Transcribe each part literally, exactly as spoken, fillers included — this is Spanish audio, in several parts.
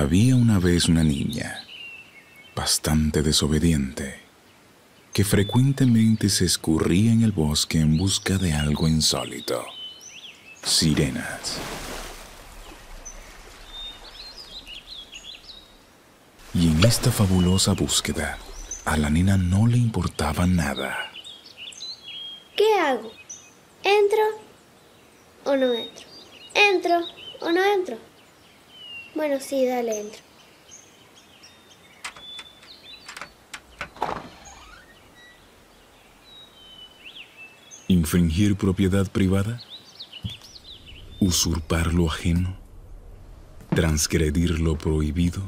Había una vez una niña, bastante desobediente, que frecuentemente se escurría en el bosque en busca de algo insólito: sirenas. Y en esta fabulosa búsqueda, a la nena no le importaba nada. ¿Qué hago? ¿Entro o no entro? ¿Entro o no entro? Bueno, sí, dale, entro. ¿Infringir propiedad privada? ¿Usurpar lo ajeno? ¿Transgredir lo prohibido?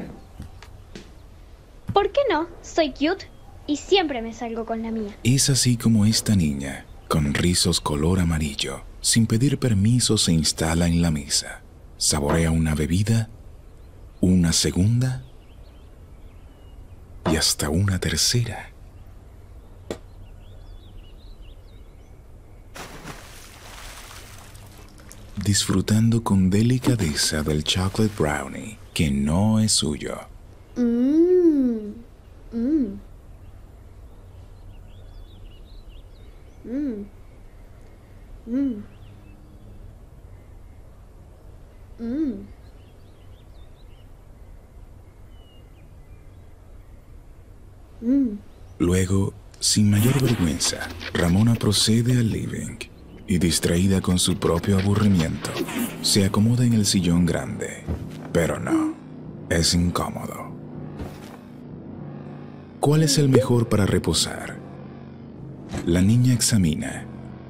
¿Por qué no? Soy cute y siempre me salgo con la mía. Es así como esta niña, con rizos color amarillo, sin pedir permiso se instala en la mesa. Saborea una bebida, una segunda y hasta una tercera. Disfrutando con delicadeza del chocolate brownie, que no es suyo. Mmm. Mmm. Mmm. Mmm. Mmm. Mmm. Luego, sin mayor vergüenza, Ramona procede al living y, distraída con su propio aburrimiento, se acomoda en el sillón grande. Pero no, es incómodo. ¿Cuál es el mejor para reposar? La niña examina.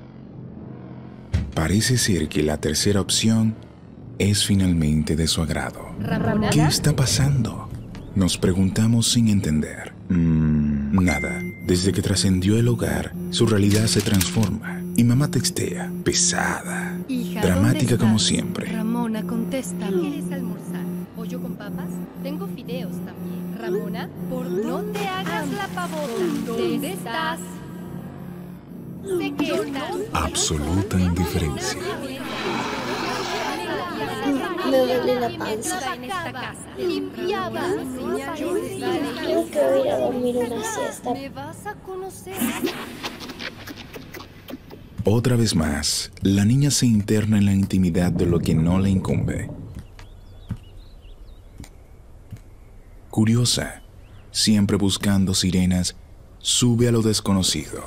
Parece ser que la tercera opción es finalmente de su agrado. ¿Ramona? ¿Qué está pasando? Nos preguntamos sin entender. Mm, nada. Desde que trascendió el hogar, su realidad se transforma y mamá textea, pesada, Hija, dramática ¿dónde como estás? siempre. Ramona, contesta. ¿Qué quieres almorzar? ¿Pollo con papas? Tengo fideos también. Ramona, por no te hagas la pavota. ¿Dónde estás? Sé que estás. Absoluta indiferencia. Me duele la panza. En esta casa. Limpiaba. Creo que voy a ir a dormir una siesta. Me vas a conocer. Otra vez más, la niña se interna en la intimidad de lo que no le incumbe. Curiosa, siempre buscando sirenas, sube a lo desconocido.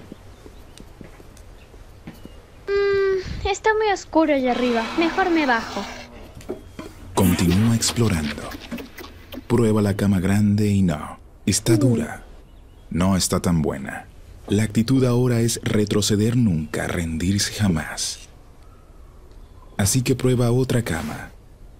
Mm, está muy oscuro allá arriba. Mejor me bajo. Continúa explorando. Prueba la cama grande y no, está dura. No está tan buena. La actitud ahora es retroceder nunca, rendirse jamás. Así que prueba otra cama.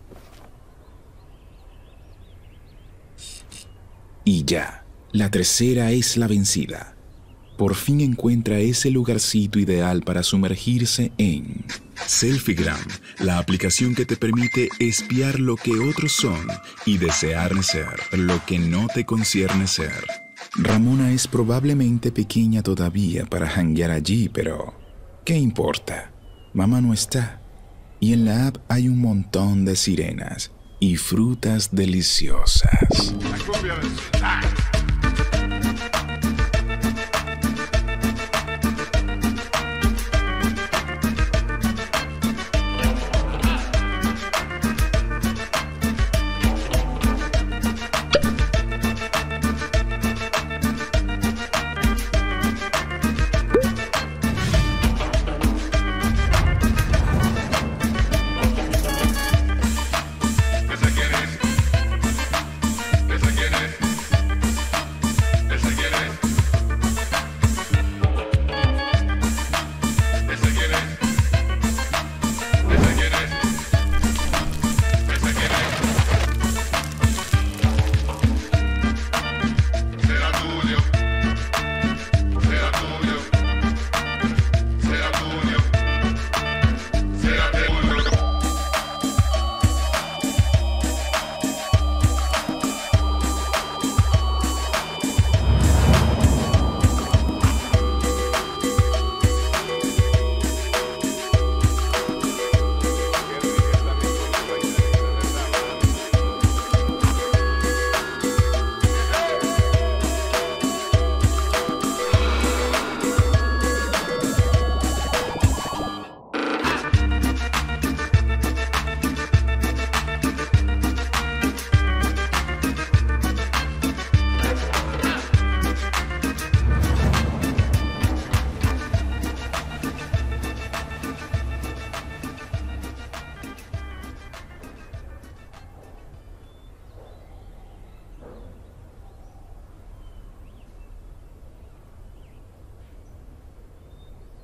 Y ya, la tercera es la vencida. Por fin encuentra ese lugarcito ideal para sumergirse en Selfiegram, la aplicación que te permite espiar lo que otros son y desear ser lo que no te concierne ser. Ramona es probablemente pequeña todavía para janguear allí, pero ¿qué importa? Mamá no está. Y en la app hay un montón de sirenas y frutas deliciosas.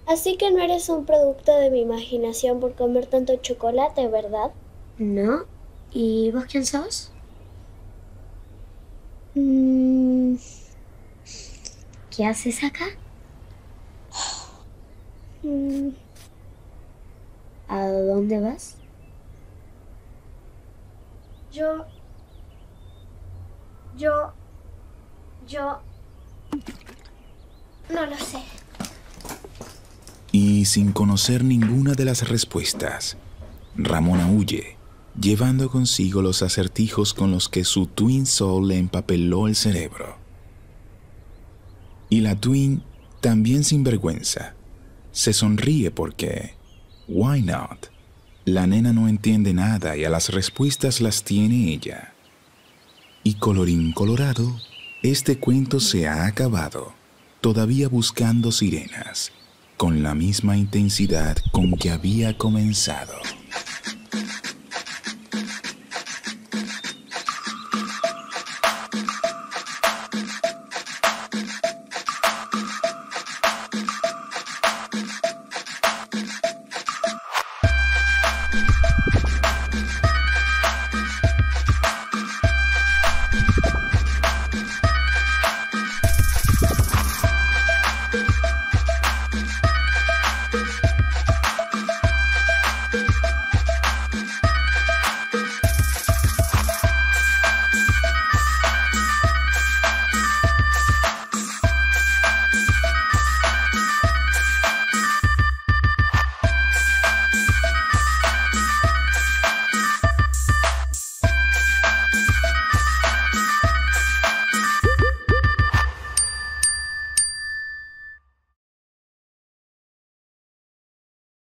Así que no eres un producto de mi imaginación por comer tanto chocolate, ¿verdad? No. ¿Y vos quién sos? Mm, ¿Qué haces acá? mm, ¿A dónde vas? yo... Yo... Yo... No lo sé. Y sin conocer ninguna de las respuestas, Ramona huye, llevando consigo los acertijos con los que su Twin Soul le empapeló el cerebro. Y la Twin, también sin vergüenza, se sonríe porque, why not? La nena no entiende nada y a las respuestas las tiene ella. Y colorín colorado, este cuento se ha acabado, todavía buscando sirenas, con la misma intensidad con que había comenzado.